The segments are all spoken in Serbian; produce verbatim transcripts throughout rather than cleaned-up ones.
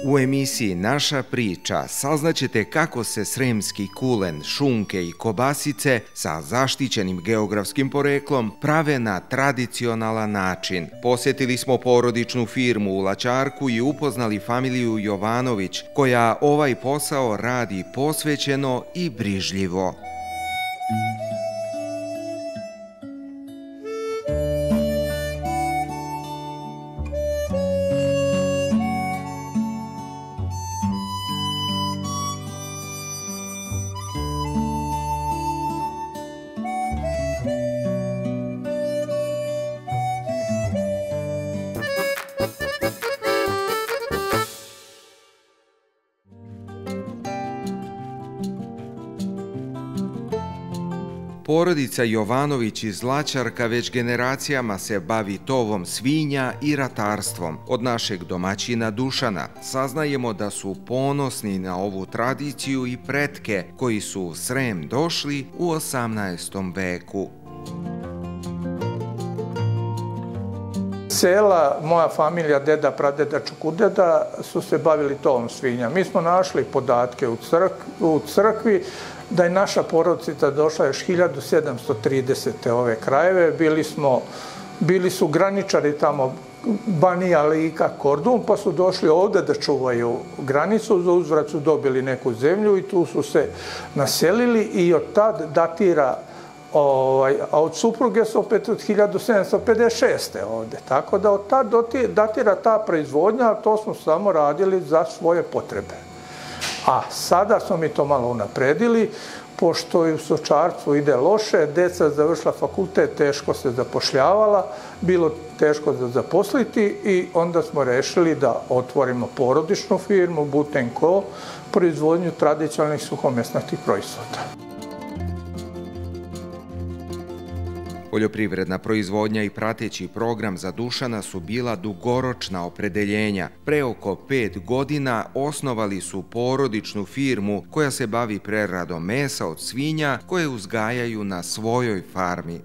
U emisiji Naša priča saznaćete kako se sremski kulen, šunke i kobasice sa zaštićenim geografskim poreklom prave na tradicionalan način. Posjetili smo porodičnu firmu u Laćarku i upoznali familiju Jovanović, koja ovaj posao radi posvećeno i brižljivo. Porodica Jovanović iz Laćarka već generacijama se bavi tovom svinja i ratarstvom. Od našeg domaćina Dušana saznajemo da su ponosni na ovu tradiciju i pretke koji su u Srem došli u osamnaestom veku. Sela, moja familija, deda, pradeda, čukudeda su se bavili tovom svinja. Mi smo našli podatke u, crk, u crkvi da je naša porodica došla još hiljadu sedamsto tridesete ove krajeve. Bili smo, bili su graničari tamo Banija, Lika, Kordun, pa su došli ovde da čuvaju granicu, za uzvrat su dobili neku zemlju i tu su se naselili i od tad datira, ovaj, a od supruge su opet od hiljadu sedamsto pedeset šeste ovde. Tako da od tad datira ta proizvodnja, a to smo samo radili za svoje potrebe. A sada smo mi to malo unapredili, pošto i u stočarstvu ide loše, deca završila fakultet, teško se zapošljavala, bilo teško za zaposliti i onda smo rešili da otvorimo porodičnu firmu Buten Co, proizvodnju tradicionalnih suhomesnatih proizvoda. Poljoprivredna proizvodnja i prateći program za Dušana su bila dugoročna opredeljenja. Pre oko pet godina osnovali su porodičnu firmu koja se bavi preradom mesa od svinja koje uzgajaju na svojoj farmi.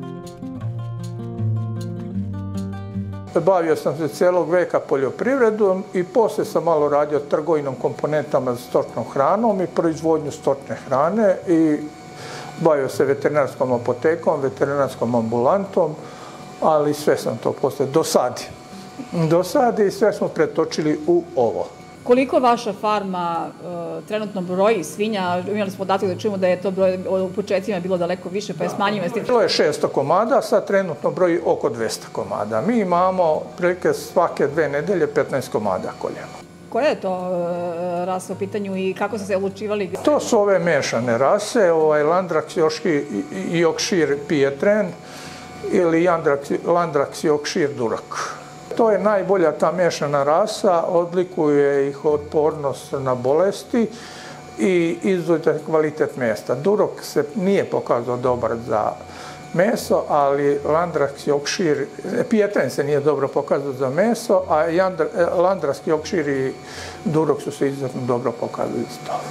Bavio sam se celog veka poljoprivredom i posle sam malo radio trgovinom komponentama za stočnom hranom i proizvodnju stočne hrane i bavio se veterinarskom apotekom, veterinarskom ambulantom, ali sve sam to posle dosadi. Dosadi i sve smo pretočili u ovo. Koliko vaša farma uh, trenutno broji svinja? Imali smo podatak da čujemo da je to broj u početcima bilo daleko više, pa je smanjio investicija. Bilo je šesto komada, sad trenutno broji oko dvesta komada. Mi imamo prilike svake dve nedelje petnaest komada koljemo. Koja je to rasa u pitanju i kako su se odlučivali? To su ove mešane rase, ovaj Landrax Yorkshire Pietren ili Landrax Yorkshire Duroc. To je najbolja ta mešana rasa, odlikuje ih otpornost na bolesti i izuzetan kvalitet mesa. Duroc se nije pokazao dobar za meso, ali Landrax Yorkshire, Pietren se nije dobro pokazao za meso, a Landrax Yorkshire i Duroc su se izuzetno dobro pokazali za to.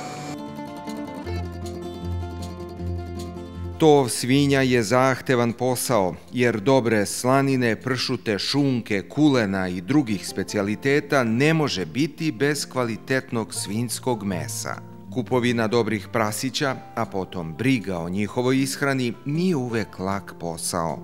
Tov svinja je zahtevan posao, jer dobre slanine, pršute, šunke, kulena i drugih specijaliteta ne može biti bez kvalitetnog svinjskog mesa. Kupovina dobrih prasića, a potom briga o njihovoj ishrani, nije uvek lak posao.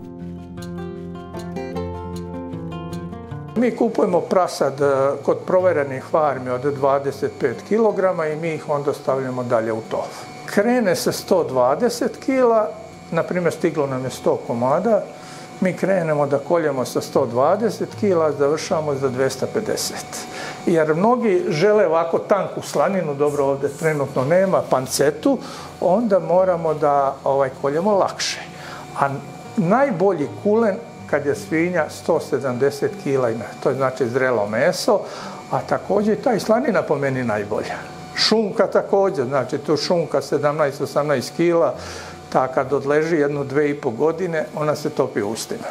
Mi kupujemo prasad kod proverenih farmi od dvadeset pet kilograma i mi ih onda stavljamo dalje u tov. Krene se sto dvadeset kila, na primjer stiglo nam je sto komada, mi krenemo da koljemo sa sto dvadeset kila, završamo za dvesta pedeset. Jer mnogi žele ovako tanku slaninu, dobro ovdje trenutno nema, pancetu, onda moramo da ovaj, koljemo lakše. A najbolji kulen kad je svinja sto sedamdeset kila, to je znači zrelo meso, a također i ta slanina po meni najbolja. Šunka također, znači tu šunka sedamnaest osamnaest kila, ta kad odleži jednu dve i po godine, ona se topi u ustima.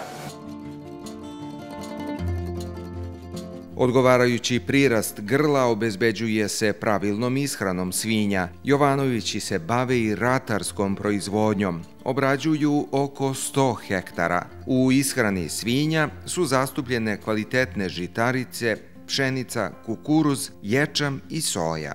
Odgovarajući prirast grla obezbeđuje se pravilnom ishranom svinja. Jovanovići se bave i ratarskom proizvodnjom. Obrađuju oko sto hektara. U ishrani svinja su zastupljene kvalitetne žitarice, pšenica, kukuruz, ječam i soja.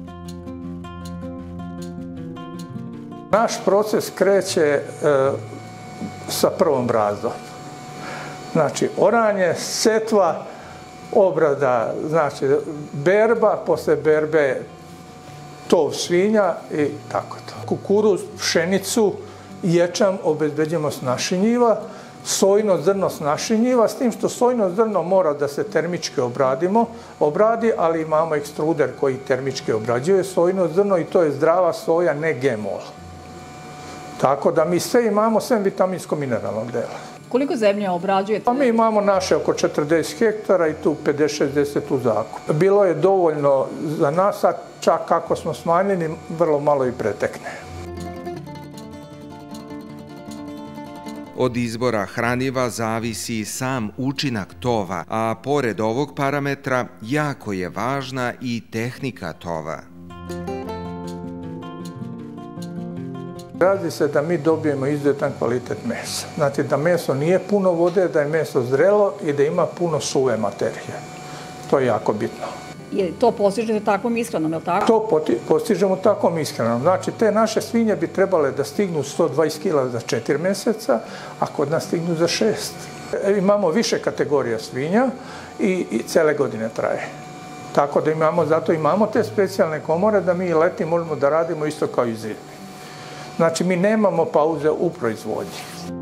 Naš proces kreće e, sa prvom brazdom. Znači, oranje, setva, obrada, znači berba, posle berbe tov svinja i tako to. Kukuruz, pšenicu, ječam obezbeđujemo s naših njiva, sojno zrno s naših njiva, s tim što sojno zrno mora da se termički obradimo, obradi, ali imamo ekstruder koji termički obrađuje sojno zrno i to je zdrava soja, ne G M O. Tako da mi sve imamo, sem vitaminsko-mineralnog dela. Koliko zemlje obrađujete? Pa mi imamo naše oko četrdeset hektara i tu pedeset šezdeset u zakupu. Bilo je dovoljno za nas, a čak kako smo smanjeni, vrlo malo i pretekne. Od izbora hraniva zavisi sam učinak tova, a pored ovog parametra jako je važna i tehnika tova. Radi se da mi dobijemo izuzetan kvalitet mesa. Znači da meso nije puno vode, da je meso zrelo i da ima puno suve materije. To je jako bitno. I to postižete takvom ishranom, je li tako? To postižemo takvom ishranom. Znači te naše svinje bi trebale da stignu sto dvadeset kila za četiri meseca, a kod nas stignu za šest. Imamo više kategorija svinja i, i cele godine traje. Tako da imamo, zato imamo te specijalne komore da mi leti možemo da radimo isto kao i zimi. Znači, mi nemamo pauze u proizvodnji.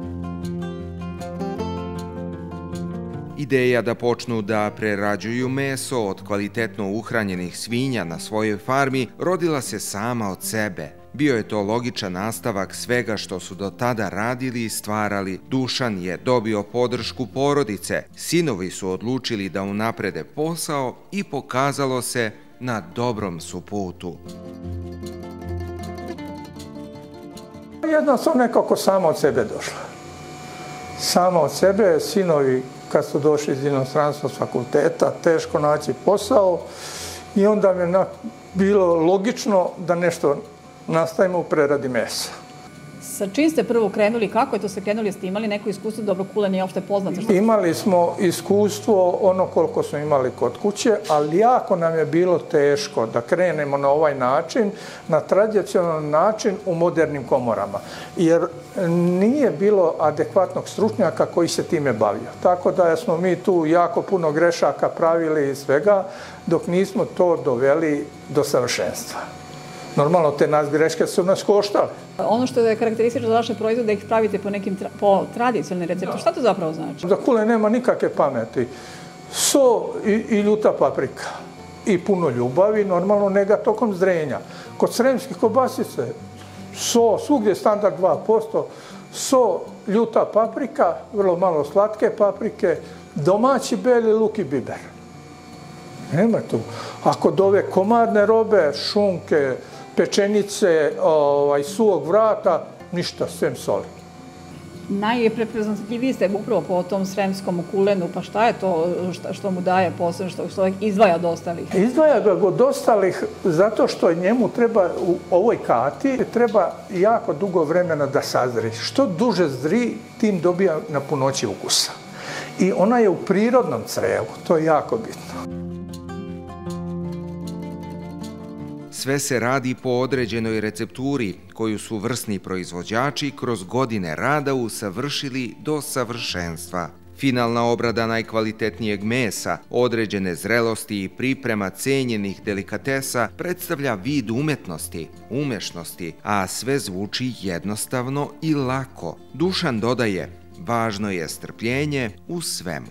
Ideja da počnu da prerađuju meso od kvalitetno uhranjenih svinja na svojoj farmi rodila se sama od sebe. Bio je to logičan nastavak svega što su do tada radili i stvarali. Dušan je dobio podršku porodice. Sinovi su odlučili da unaprede posao i pokazalo se na dobrom su putu. Jednostavno nekako samo od sebe došla. Samo od sebe, sinovi kad su došli iz inostranstva s fakulteta, teško naći posao i onda mi je bilo logično da nešto nastavimo u preradi mesa. Sa čim ste prvo krenuli, kako je to se krenuli, jeste imali neko iskustvo, dobro kule nije uopšte poznato? Imali smo iskustvo ono koliko smo imali kod kuće, ali jako nam je bilo teško da krenemo na ovaj način, na tradicionalan način u modernim komorama, jer nije bilo adekvatnog stručnjaka koji se time bavio. Tako da smo mi tu jako puno grešaka pravili i svega, dok nismo to doveli do savršenstva. Normalno, te nas greške su nas koštale. Ono što je karakteristično za vaše proizvode, da ih pravite po nekim tra po tradicionalnim receptu. Šta to zapravo znači? Za kule nema nikakve pameti. So i, i ljuta paprika. I puno ljubavi, normalno ne ga tokom zrenja. Kod sremskih kobasice, so, svugdje je standard dva posto, so, ljuta paprika, vrlo malo slatke paprike, domaći beli luk i biber. Nema tu. A kod ove komadne robe, šunke, pečenice, ovaj, suvog vrata, ništa, sem soli. Najprepoznatljiviji ste upravo po tom sremskom kulenu, pa šta je to šta, što mu daje posebno, što, što izdvaja od ostalih? Izdvaja ga od ostalih zato što njemu treba, u ovoj kati, treba jako dugo vremena da sazri. Što duže zri, tim dobija na punoći ukusa. I ona je u prirodnom crevu, to je jako bitno. Sve se radi po određenoj recepturi koju su vrsni proizvođači kroz godine rada usavršili do savršenstva. Finalna obrada najkvalitetnijeg mesa, određene zrelosti i priprema cenjenih delikatesa predstavlja vid umetnosti, umešnosti, a sve zvuči jednostavno i lako. Dušan dodaje, važno je strpljenje u svemu.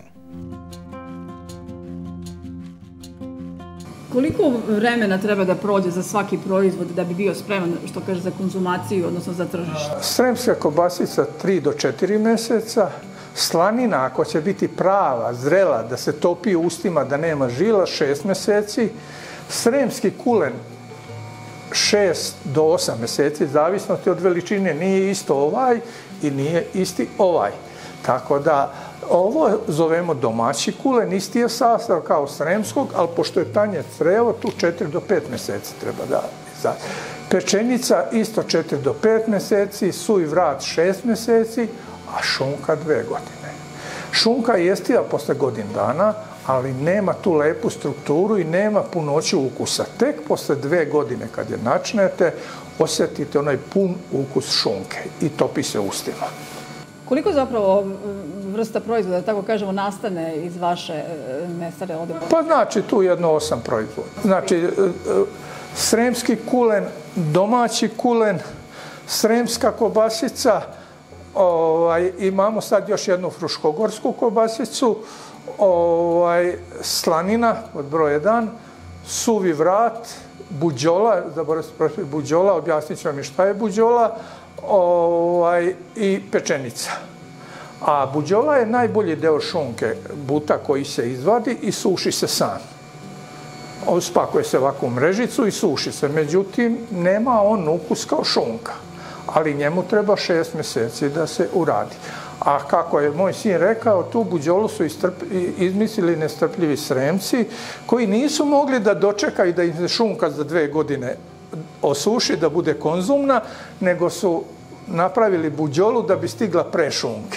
Koliko vremena treba da prođe za svaki proizvod da bi bio spreman, što kaže, za konzumaciju, odnosno za tržište? Sremska kobasica tri do četiri meseca, slanina ako će biti prava, zrela, da se topi u ustima, da nema žila, šest meseci, sremski kulen šest do osam meseci, zavisnosti od veličine, nije isto ovaj i nije isti ovaj. Tako da ovo zovemo domaći kulen, isti je sastav kao sremskog, ali pošto je tanje crevo, tu četiri do pet meseci treba da izaći. Pečenica isto četiri do pet meseci, suvi vrat šest meseci, a šunka dve godine. Šunka je jestiva posle godin dana, ali nema tu lepu strukturu i nema punoću ukusa. Tek posle dve godine kad je načnete, osjetite onaj pun ukus šunke i topi se ustima. Koliko zapravo vrsta proizvoda, da tako kažemo, nastane iz vaše mesare ovde? Pa znači tu jedno osam proizvoda. Znači, sremski kulen, domaći kulen, sremska kobasica, ovaj, imamo sad još jednu fruškogorsku kobasicu, ovaj, slanina od broj jedan, suvi vrat, buđola, zaboravim se prošli, buđola, objasnit ću vam i šta je buđola, ovaj, i pečenica. A buđola je najbolji deo šunke, buta koji se izvadi i suši se sam. Spakuje se ovako u mrežicu i suši se. Međutim, nema on ukus kao šunka, ali njemu treba šest mjeseci da se uradi. A kako je moj sin rekao, tu buđolu su izmislili nestrpljivi Sremci koji nisu mogli da dočekaju da im se šunka za dve godine osuši, da bude konzumna, nego su napravili buđolu da bi stigla pre šunke.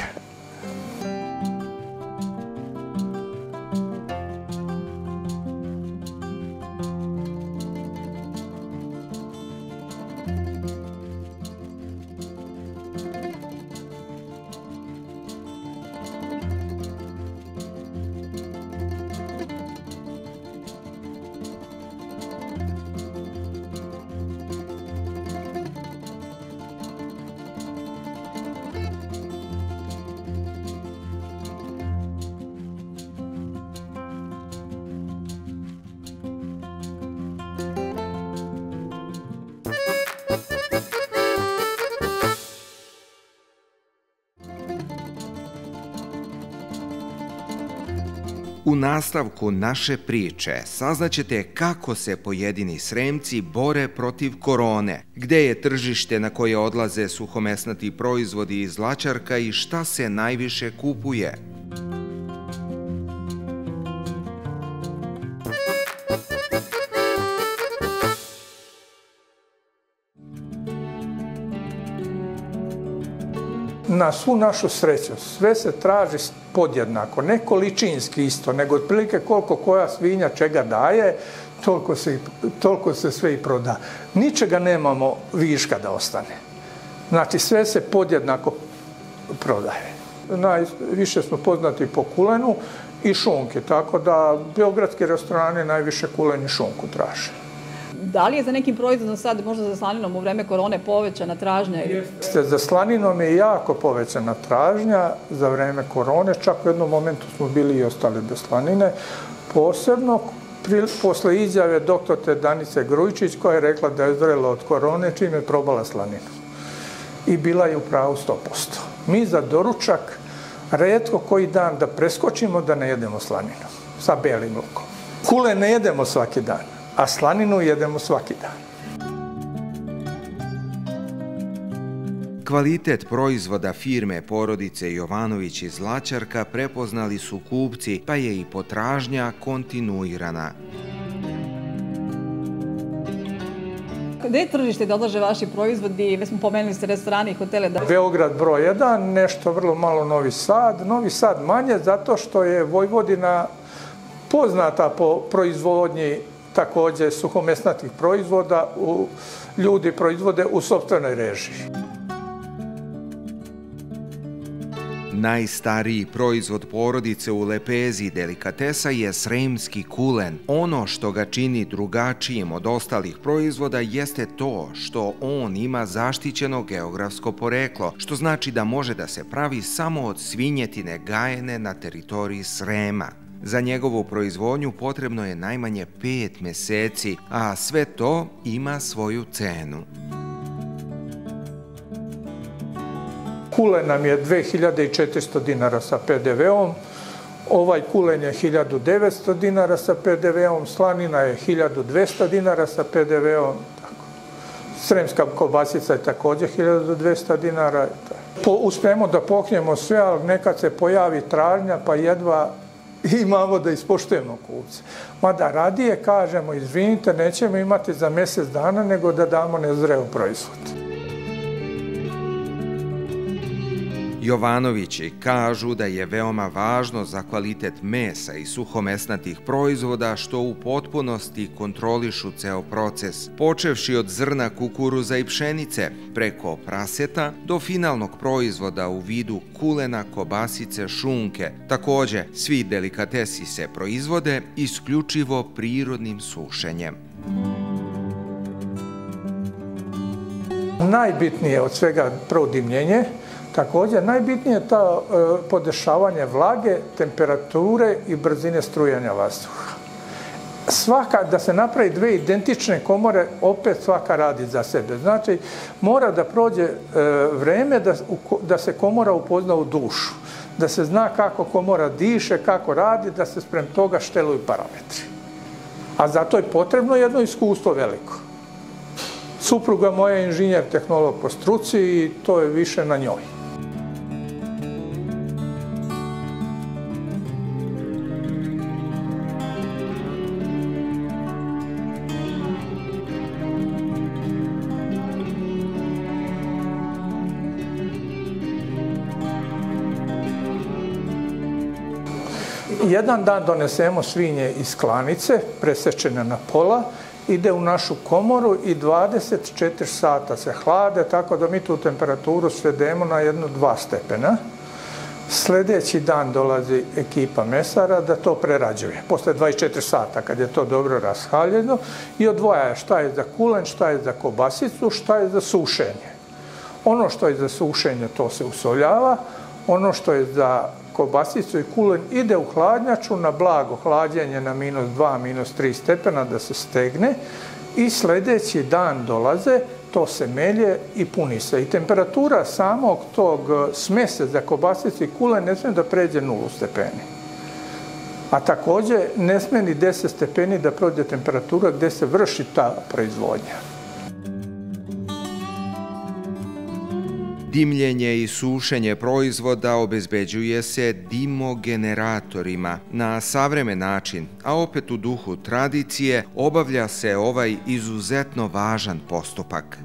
U nastavku naše priče saznaćete kako se pojedini Sremci bore protiv korone, gde je tržište na koje odlaze suhomesnati proizvodi iz Zlačarka i šta se najviše kupuje. Na svu našu sreću, sve se traži podjednako, ne količinski isto, nego otprilike koliko koja svinja čega daje, toliko se, toliko se sve i proda. Ničega nemamo viška da ostane. Znači, sve se podjednako prodaje. Najviše smo poznati po kulenu i šunke, tako da beogradski restorani najviše kulen i šunku traže. Da li je za nekim proizvodom sad, možda za slaninom u vreme korone, povećana tražnja? Jeste, za slaninom je jako povećana tražnja za vreme korone, čak u jednom momentu smo bili i ostali bez slanine. Posebno posle izjave doktorke Danice Grujičić koja je rekla da je zrela od korone čim je probala slaninu. I bila je u pravu sto posto. Mi za doručak retko koji dan da preskočimo da ne jedemo slaninu sa belim lukom. Kule ne jedemo svaki dan, a slaninu jedemo svaki dan. Kvalitet proizvoda firme porodice Jovanović iz Zlačarka prepoznali su kupci, pa je i potražnja kontinuirana. Gde je tržište da odlaže vaši proizvodi? Već smo pomenuli ste restorane i hotele. Beograd broj jedan, nešto vrlo malo Novi Sad. Novi Sad manje zato što je Vojvodina poznata po proizvodnji takođe suhomesnatih proizvoda. Ljudi proizvode u sopstvenoj režiji. Najstariji proizvod porodice u lepezi delikatesa je sremski kulen. Ono što ga čini drugačijim od ostalih proizvoda jeste to što on ima zaštićeno geografsko poreklo, što znači da može da se pravi samo od svinjetine gajene na teritoriji Srema. Za njegovu proizvodnju potrebno je najmanje pet meseci, a sve to ima svoju cenu. Kulen nam je dve hiljade četiristo dinara sa pe de veom, ovaj kulen je hiljadu devetsto dinara sa pe de veom, slanina je hiljadu dvesta dinara sa pe de veom, sremska kobasica je također hiljadu dvesta dinara. Uspemo da pokrijemo sve, ali nekad se pojavi tražnja, pa jedva imamo da ispoštujemo kupce. Mada radije kažemo, izvinite, nećemo imati za mjesec dana, nego da damo nezreo proizvod. Jovanovići kažu da je veoma važno za kvalitet mesa i suhomesnatih proizvoda što u potpunosti kontrolišu ceo proces, počevši od zrna kukuruza i pšenice, preko praseta do finalnog proizvoda u vidu kulena, kobasice, šunke. Takođe, svi delikatesi se proizvode isključivo prirodnim sušenjem. Najbitnije od svega prvo dimljenje, također najbitnije je to podešavanje vlage, temperature i brzine strujanja vazduha. Svaka, da se napravi dve identične komore, opet svaka radi za sebe. Znači, mora da prođe vreme da, da se komora upozna u dušu, da se zna kako komora diše, kako radi, da se sprem toga šteluju parametri. A zato je potrebno jedno iskustvo veliko. Supruga moja je inženjer tehnolog po struci i to je više na njoj. Jedan dan donesemo svinje iz klanice, presečene na pola, ide u našu komoru i dvadeset četiri sata se hlade, tako da mi tu temperaturu svedemo na jedno dva stepena. Sljedeći dan dolazi ekipa mesara da to prerađuje. Posle dvadeset četiri sata, kad je to dobro rashaljeno, i odvoja šta je za kulen, šta je za kobasicu, šta je za sušenje. Ono što je za sušenje, to se usoljava, ono što je za kobasicu i kulen ide u hladnjaču na blago hlađenje na minus dva, minus tri stepena da se stegne i sljedeći dan dolaze, to se melje i puni se. I temperatura samog tog smese za kobasicu i kulen ne smije da pređe nulu stepeni. A također ne smije ni deset stepeni da prođe temperatura gdje se vrši ta proizvodnja. Dimljenje i sušenje proizvoda obezbeđuje se dimogeneratorima na savremen način, a opet u duhu tradicije obavlja se ovaj izuzetno važan postupak.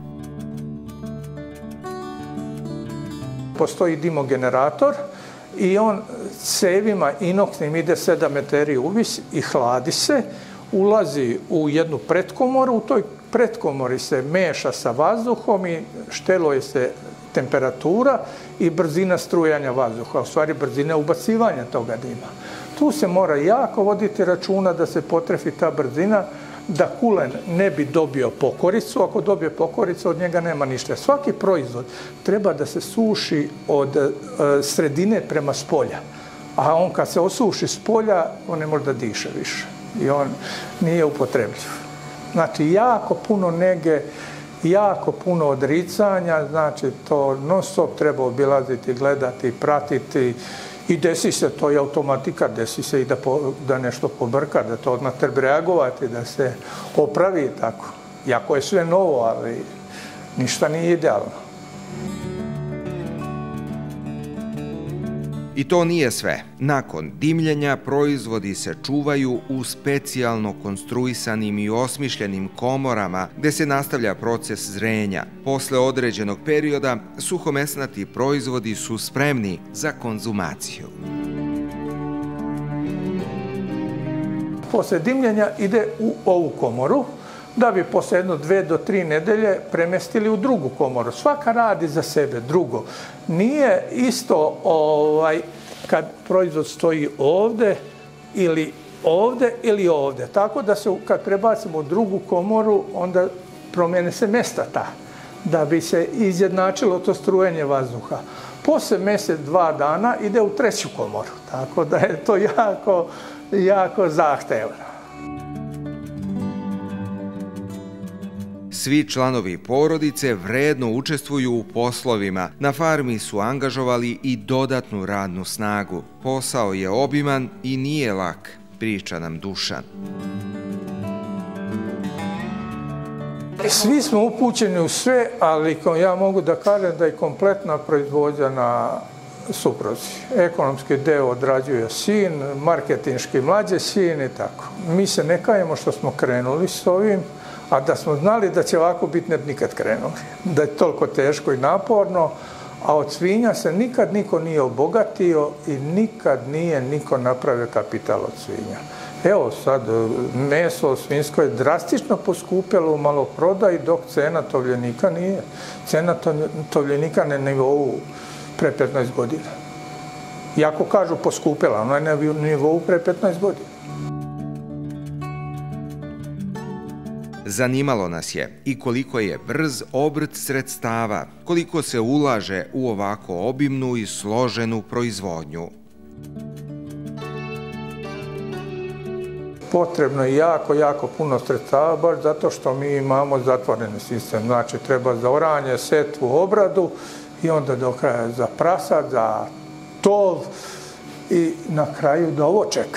Postoji dimogenerator i on cevima inoksnim ide sedam meteri uvis i hladi se, ulazi u jednu pretkomoru, u toj pretkomori se meša sa vazduhom i šteluje se temperatura i brzina strujanja vazduha, u stvari brzina ubacivanja toga dima. Tu se mora jako voditi računa da se potrefi ta brzina, da kulen ne bi dobio pokoricu. Ako dobije pokoricu, od njega nema ništa. Svaki proizvod treba da se suši od e, sredine prema spolja. A on kad se osuši s polja, on ne može da diše više. I on nije upotrebljiv. Znači, jako puno nege, jako puno odricanja, znači to non stop treba obilaziti, gledati, pratiti i desi se to i automatika, desi se i da, po, da nešto pobrka, da to odmah treba reagovati, da se opravi tako. Jako je sve novo, ali ništa nije idealno. I to nije sve. Nakon dimljenja proizvodi se čuvaju u specijalno konstruisanim i osmišljenim komorama gde se nastavlja proces zrenja. Posle određenog perioda suhomesnati proizvodi su spremni za konzumaciju. Posle dimljenja ide u ovu komoru, da bi posle jedno dve do tri nedelje premestili u drugu komoru. Svaka radi za sebe, drugo. Nije isto ovaj, kad proizvod stoji ovde ili ovde ili ovde. Tako da se kad prebacimo u drugu komoru, onda promijene se mesta ta, da bi se izjednačilo to strujenje vazduha. Posle mjesec, dva dana ide u treću komoru. Tako da je to jako, jako zahtevno. Svi članovi porodice vredno učestvuju u poslovima. Na farmi su angažovali i dodatnu radnu snagu. Posao je obiman i nije lak, priča nam Dušan. Svi smo upućeni u sve, ali ja mogu da kažem da je kompletna proizvodnja na supruzi. Ekonomski deo odrađuje sin, marketinški mlađe sin i tako. Mi se ne kajemo što smo krenuli s ovim, a da smo znali da će ovako biti, ne bi nikad krenuli. Da je toliko teško i naporno, a od svinja se nikad niko nije obogatio i nikad nije niko napravio kapital od svinja. Evo sad, meso svinjsko je drastično poskupjelo u maloprodaji, dok cena tovljenika nije. Cena tovljenika na nivou pre petnaest godina. Iako kažu poskupjela, ona je na nivou pre petnaest godina. Zanimalo nas je i koliko je brz obrt sredstava, koliko se ulaže u ovako obimnu i složenu proizvodnju. Potrebno je jako, jako puno sredstava, baš zato što mi imamo zatvoreni sistem. Znači, treba za oranje, setvu, obradu i onda do kraja za prasad, za tov i na kraju da ovo čeka.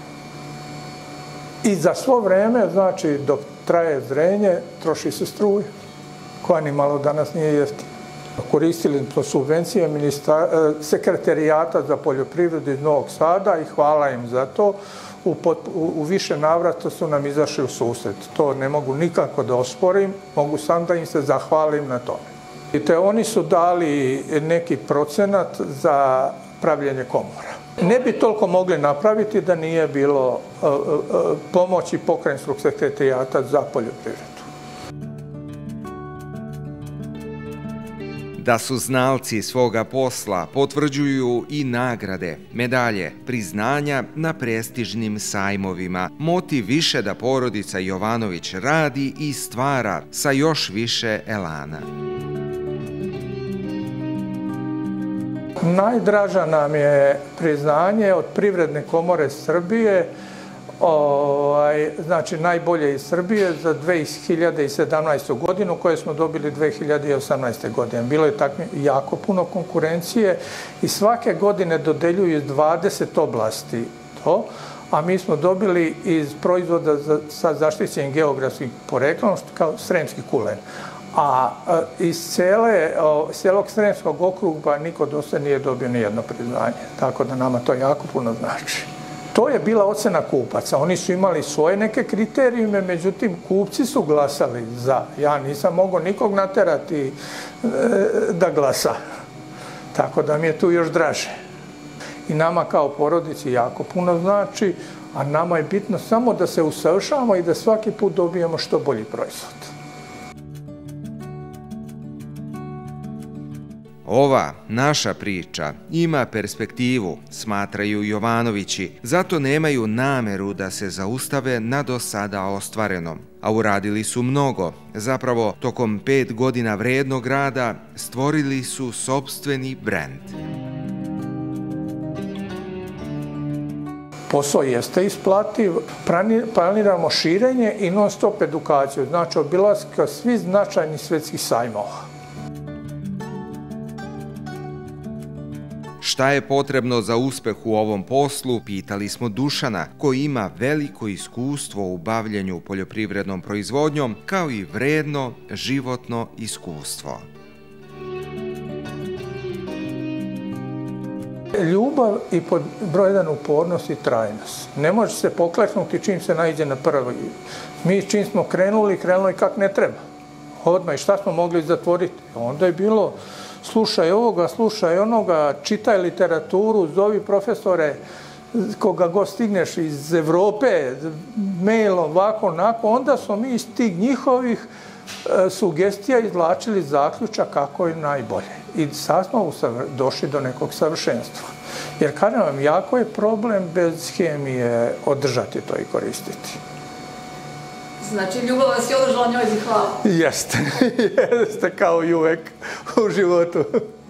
I za svo vreme, znači, dok traje zrenje, troši se struja, koja ni malo danas nije jeftina. Koristili smo subvencije Sekretarijata za poljoprivredu iz Novog Sada i hvala im za to. U, u, u više navrata su nam izašli u susret. To ne mogu nikako da osporim, mogu sam da im se zahvalim na tome. I te oni su dali neki procenat za pravljenje komora. Ne bi toliko mogli napraviti da nije bilo uh, uh, pomoći Pokrajinskog sekretarijata za poljoprivredu. Da su znalci svoga posla potvrđuju i nagrade, medalje, priznanja na prestižnim sajmovima. Motiv više da porodica Jovanović radi i stvara sa još više elana. Najdraža nam je priznanje od Privredne komore Srbije, ovaj, znači najbolje iz Srbije za dve hiljade sedamnaestu. godinu koje smo dobili dve hiljade osamnaeste. godine. Bilo je tako jako puno konkurencije i svake godine dodeljuju iz dvadeset oblasti to, a mi smo dobili iz proizvoda za, sa zaštićenim geografskim poreklom kao sremski kulen. A iz cele, celog Sremskog okruga niko do sada nije dobio ni jedno priznanje. Tako da nama to jako puno znači. To je bila ocena kupaca. Oni su imali svoje neke kriterijume, međutim kupci su glasali za. Ja nisam mogao nikog naterati da glasa. Tako da mi je tu još draže. I nama kao porodici jako puno znači, a nama je bitno samo da se usavršavamo i da svaki put dobijemo što bolji proizvod. Ova naša priča ima perspektivu, smatraju Jovanovići, zato nemaju nameru da se zaustave na do sada ostvarenom. A uradili su mnogo. Zapravo, tokom pet godina vrednog rada stvorili su sopstveni brend. Posao jeste isplativ, planiramo širenje i non stop edukaciju, znači obilaska svih značajnih svetskih sajmova. Šta je potrebno za uspeh u ovom poslu, pitali smo Dušana, koji ima veliko iskustvo u bavljenju poljoprivrednom proizvodnjom, kao i vredno životno iskustvo. Ljubav i pod broj jedan upornost i trajnost. Ne može se pokleknuti čim se naiđe na prvi. Mi čim smo krenuli, krenuli kak ne treba. Odmah i šta smo mogli zatvoriti? Onda je bilo slušaj ovoga, slušaj onoga, čitaj literaturu, zovi profesore koga god stigneš iz Evrope, mailom, ovako, onako. Onda smo mi iz tih njihovih e, sugestija izvlačili zaključak kako je najbolje. I sad smo došli do nekog savršenstva. Jer kažem vam, jako je problem bez hemije održati to i koristiti. Znači, ljubav vas je održala, njoj zahvala. Jeste, jeste kao i uvek u životu.